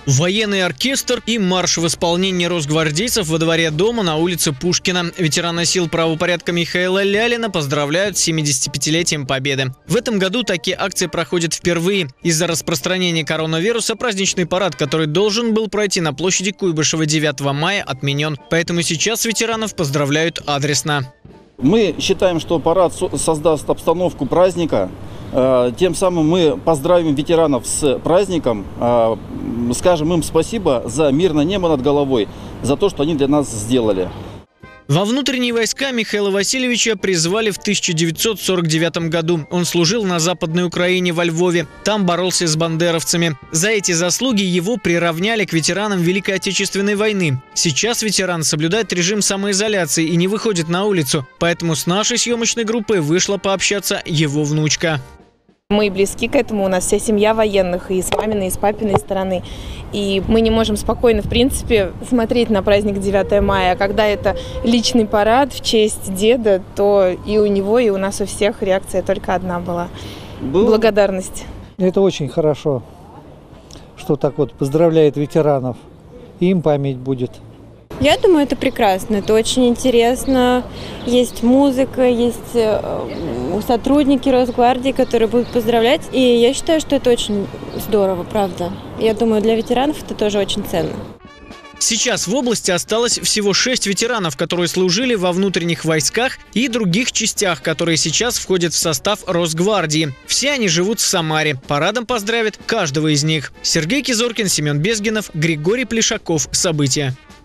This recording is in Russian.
Военный оркестр и марш в исполнении росгвардейцев во дворе дома на улице Пушкина. Ветераны сил правопорядка Михаила Лялина поздравляют с 75-летием Победы. В этом году такие акции проходят впервые. Из-за распространения коронавируса праздничный парад, который должен был пройти на площади Куйбышева 9 мая, отменен. Поэтому сейчас ветеранов поздравляют адресно. Мы считаем, что парад создаст обстановку праздника. Тем самым мы поздравим ветеранов с праздником, скажем им спасибо за мирное небо над головой, за то, что они для нас сделали. Во внутренние войска Михаила Васильевича призвали в 1949 году. Он служил на Западной Украине во Львове. Там боролся с бандеровцами. За эти заслуги его приравняли к ветеранам Великой Отечественной войны. Сейчас ветеран соблюдает режим самоизоляции и не выходит на улицу. Поэтому с нашей съемочной группой вышла пообщаться его внучка. Мы близки к этому, у нас вся семья военных, и с маминой, и с папиной стороны. И мы не можем спокойно, в принципе, смотреть на праздник 9 мая. А когда это личный парад в честь деда, то и у него, и у нас у всех реакция только одна была. Благодарность. Это очень хорошо, что так вот поздравляет ветеранов. Им память будет. Я думаю, это прекрасно, это очень интересно. Есть музыка, есть сотрудники Росгвардии, которые будут поздравлять. И я считаю, что это очень здорово, правда. Я думаю, для ветеранов это тоже очень ценно. Сейчас в области осталось всего 6 ветеранов, которые служили во внутренних войсках и других частях, которые сейчас входят в состав Росгвардии. Все они живут в Самаре. Парадом поздравят каждого из них. Сергей Кизоркин, Семен Безгинов, Григорий Плешаков. События.